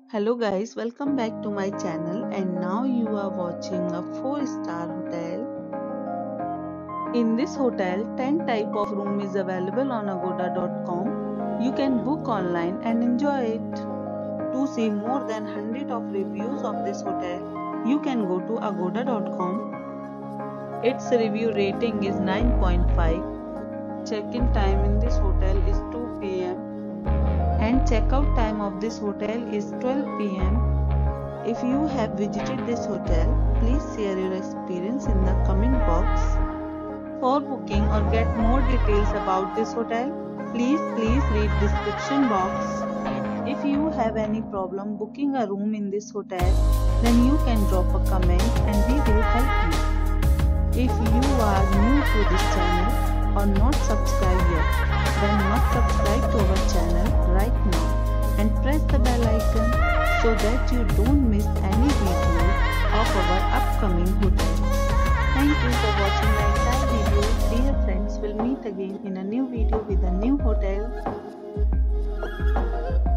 Hello guys, welcome back to my channel and now you are watching a 4-star hotel. In this hotel, 10 type of room is available on agoda.com. You can book online and enjoy it. To see more than 100 of reviews of this hotel, you can go to agoda.com. Its review rating is 9.5. Check-in time in this hotel is 2 p.m. and checkout time of this hotel is 12 p.m. If you have visited this hotel, please share your experience in the comment box. For booking or get more details about this hotel, please read description box. If you have any problem booking a room in this hotel, then you can drop a comment and we will help you. If you are new to this channel or not subscribed yet, then must subscribe to our channel right now and press the bell icon so that you don't miss any video of our upcoming hotel. Thank you for watching the entire video. Dear friends, we'll meet again in a new video with a new hotel.